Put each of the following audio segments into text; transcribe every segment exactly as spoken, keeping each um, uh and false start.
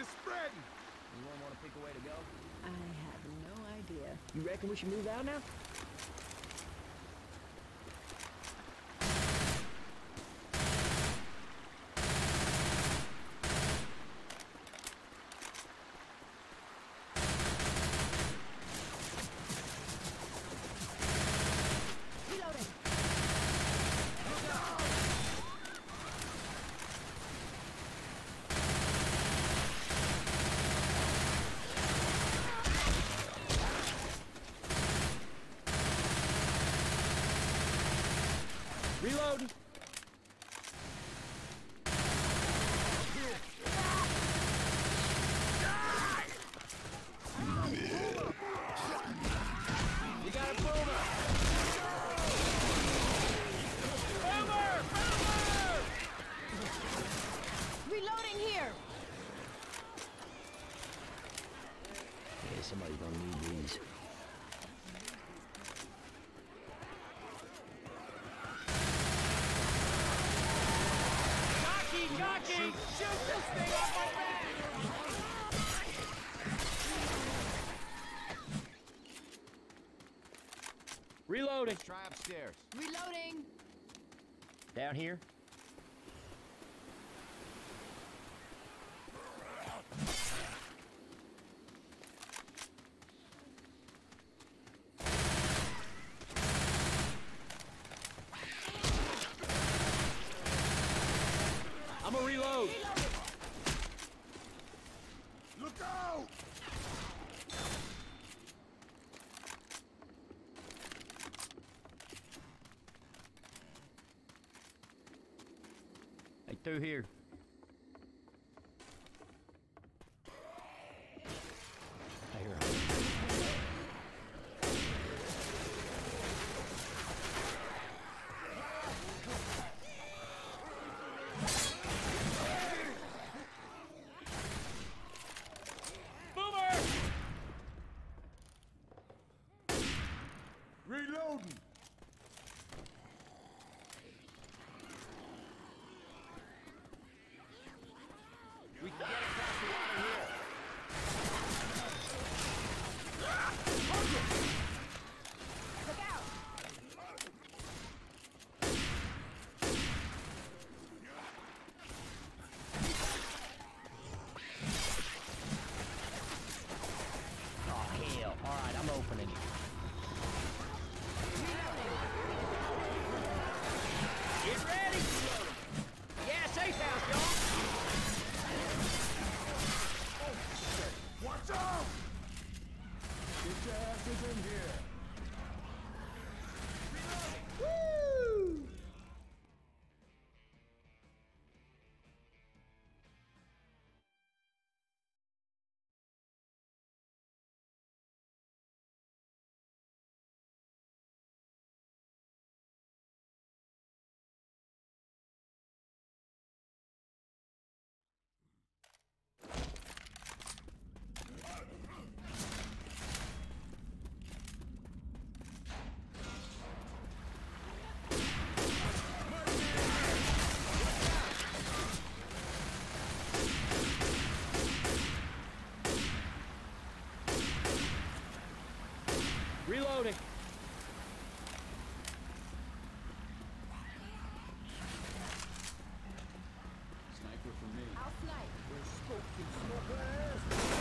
is spreading. Anyone want to pick a way to go? I have no idea. You reckon we should move out now? Reloading! You got a boomer! Boomer! Boomer! Reloading here! Yeah, somebody's gonna need these. Jockey! Shoot this thing off my back! Reloading! Let's try upstairs. Reloading! Down here? I'm a reload! Look out! Hey, through here. I hear her. Reloading! We can get across the water here. Look out! Oh, hell. All right, I'm opening it. Get ready! Yeah, safe house, y'all! Watch out! Get your asses in here! Woo! Reloading. Sniper for me. I'll snipe. We're smoking smokers!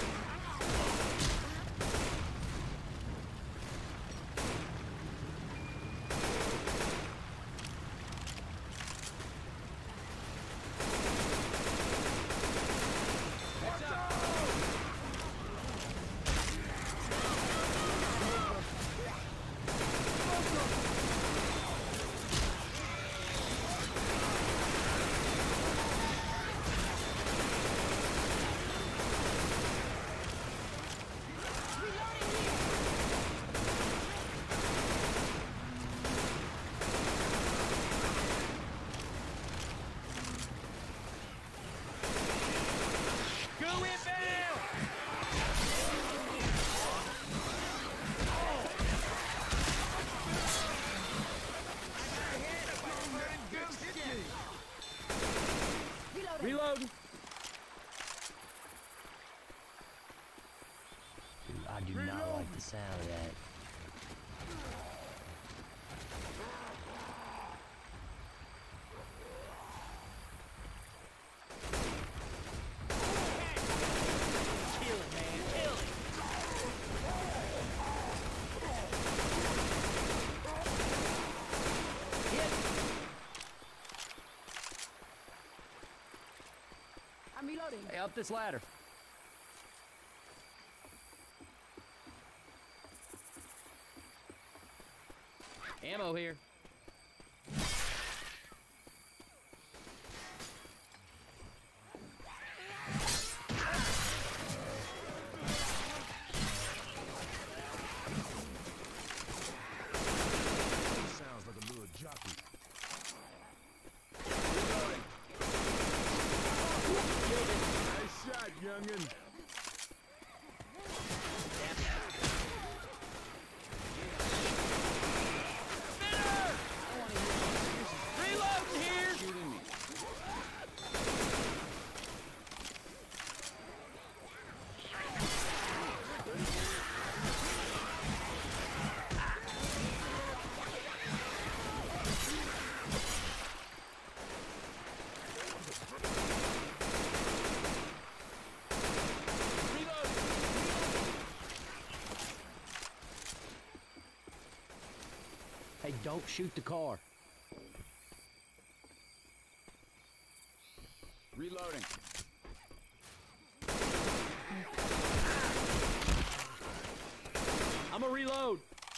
Watch out! I do not like the sound of that. Kill it, man. Kill it. Hit. I'm reloading. Hey, up this ladder. Ammo here. Sounds like a little jockey. Nice shot, youngin'. Reloading here. Shooting me. Hey, don't shoot the car. Reloading. I'm a reload.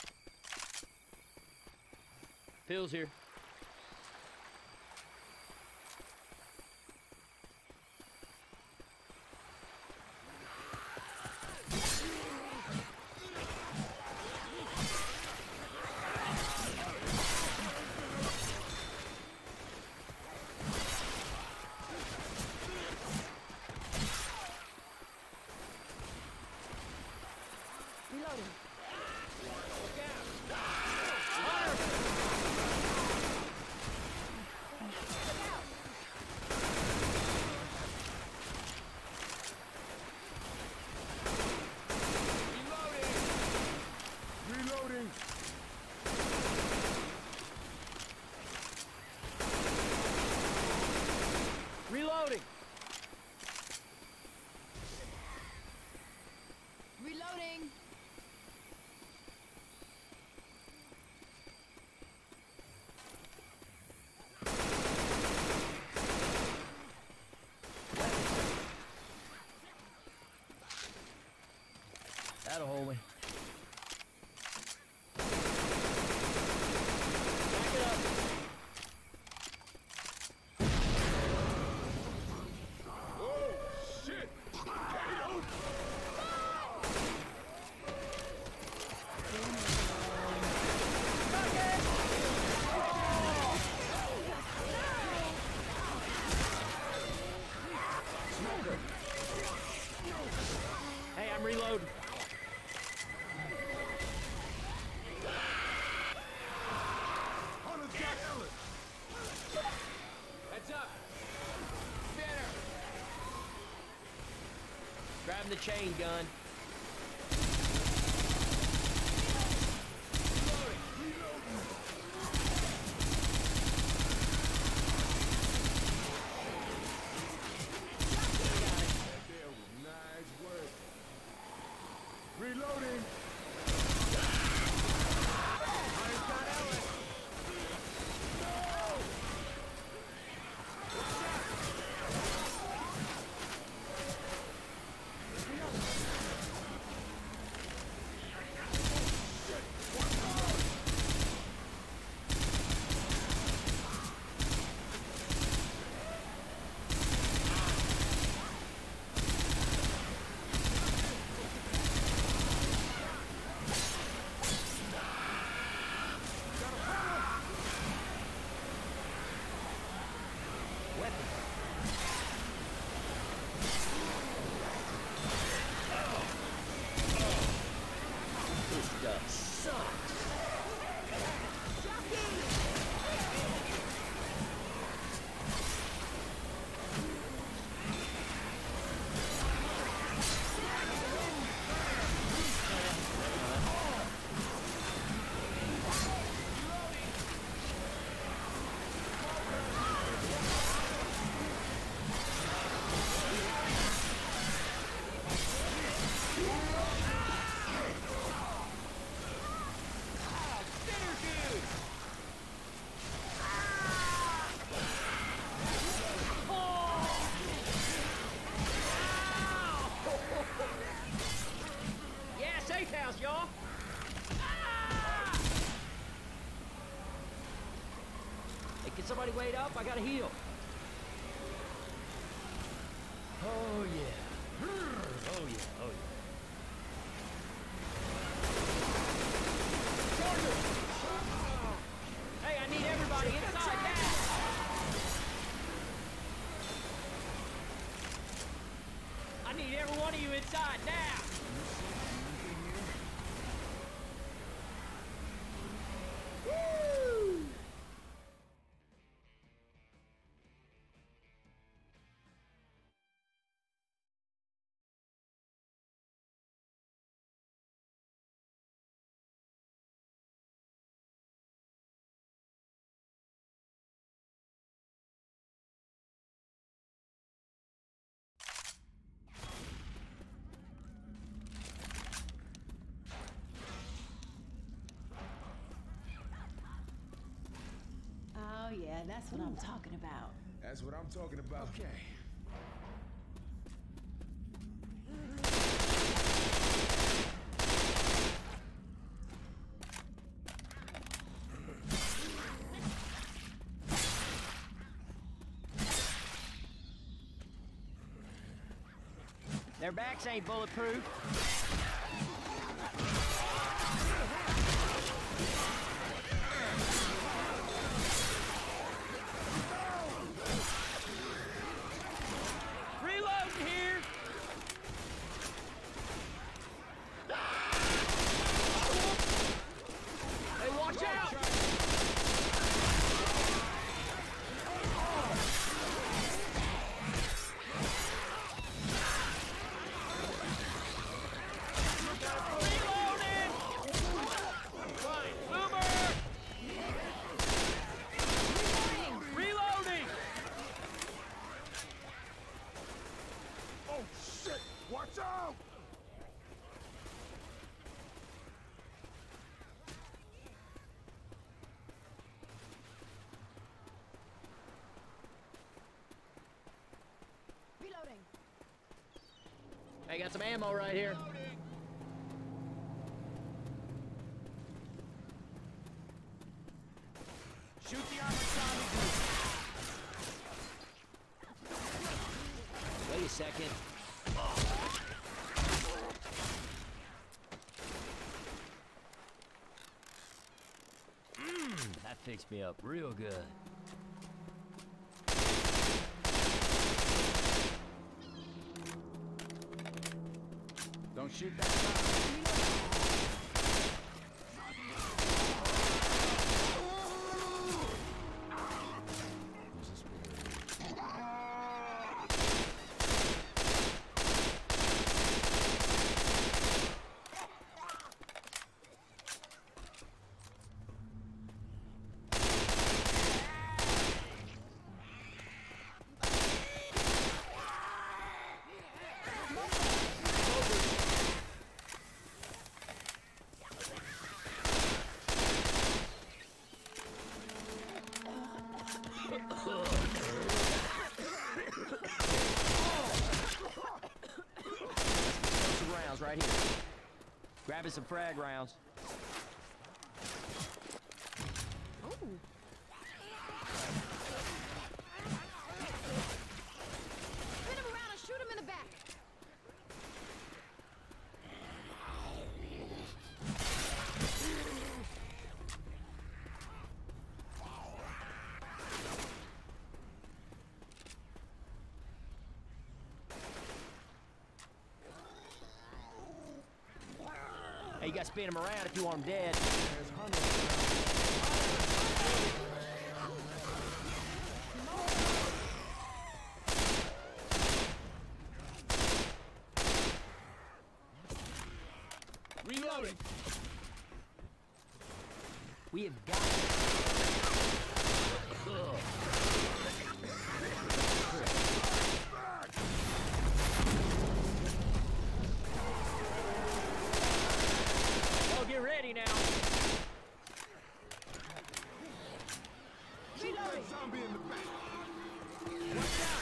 Pills here. Reloading. Reloading. Reloading. Reloading. That'll hold me. Back it up. Oh, shit. Hey, I'm reloading. Hunter's got Ellis. Heads up. Better. Grab the chain gun. That there was nice work. Reloading. Hunter's got Ellis. This stuff sucks. house, y'all! Ah! Hey, can somebody wait up? I gotta heal. Oh, yeah. Oh, yeah. Oh, yeah. Hey, I need everybody inside now! I need every one of you inside now! Woo! Oh, yeah, that's what I'm talking about. That's what I'm talking about. Okay. Their backs ain't bulletproof. Reloading here. Hey, watch out! Reloading! Fine, boomer! Reloading! Oh, shit! Watch out! Reloading. Hey, got some ammo right here. Shoot the armored zombie group. Wait a second. Mmm, that fixed me up real good. Don't shoot that zombie. Rounds right here. Grabbing some frag rounds. Spin him around and shoot him in the back. Hey, you gotta spin him around if you want him dead. There's Hunter. Reloading. We have got Ugh. Oh, get ready now. Shoot that zombie in the back. Watch out.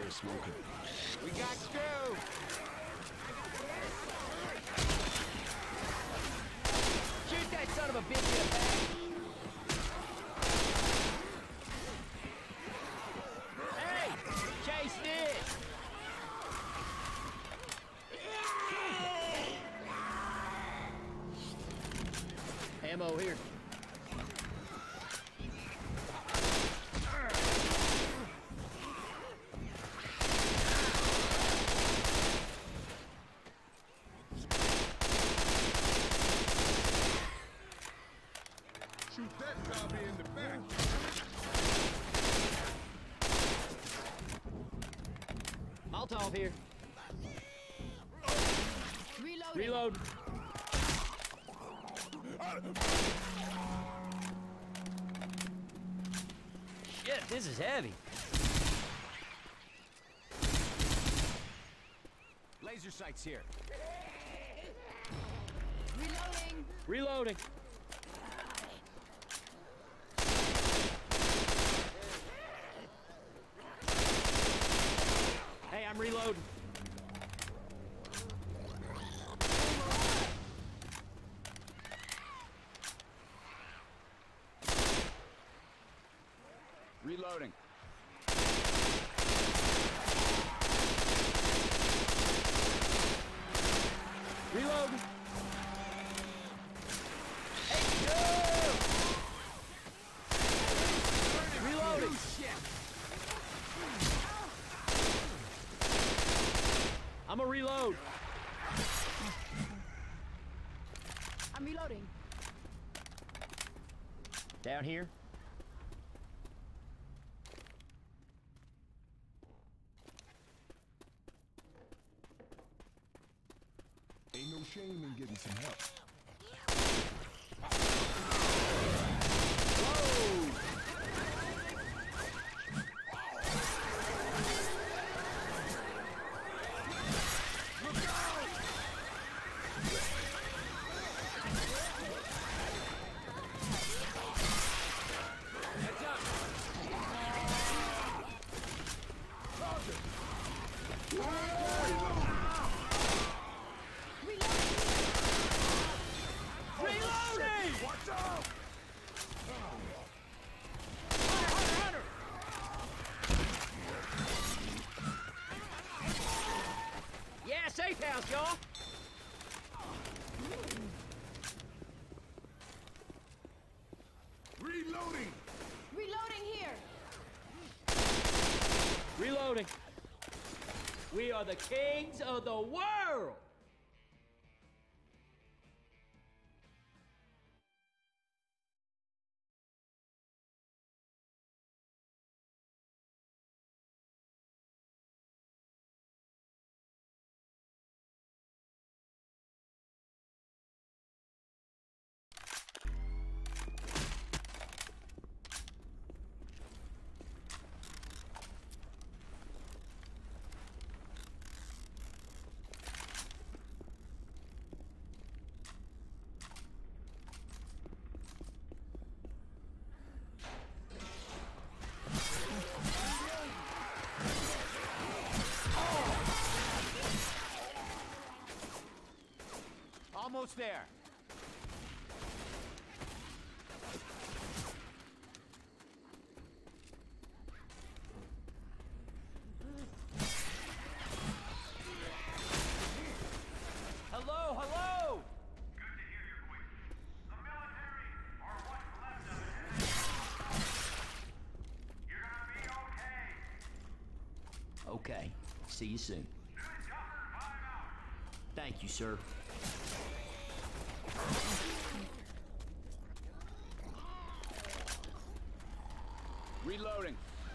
they're smoking. We got Stu! Shoot that son of a bitch in the back! Hey! Chase it! Ammo here. Shoot that zombie in the back. Molotov here. Reloading. Reload. Shit, this is heavy. Laser sights here. Reloading. Reloading. Hey, I'm reloading. Reloading. Reloading. Hey, go! Reloading. I'm a reload. I'm reloading. Down here. Ain't no shame in getting some help. Reloading! Watch out! Hunter, hunter! Yeah, safe house, y'all! Reloading! Reloading here. Reloading. We are the kings of the world! Almost there. Hello, hello! Good to hear your voices. The military, or what's left of it, you're gonna be okay. Okay, see you soon. Good cover, five out. Thank you, sir. Reloading.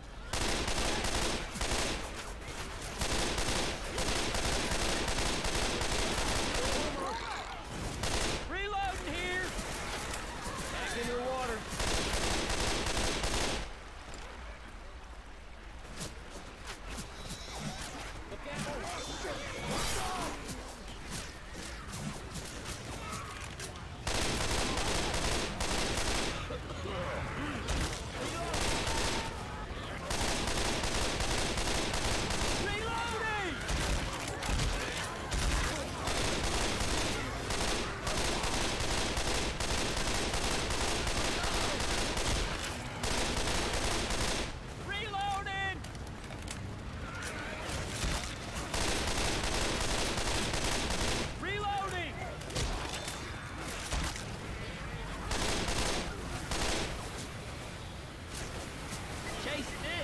Reloading here! Back in the water. Look out! Stay still.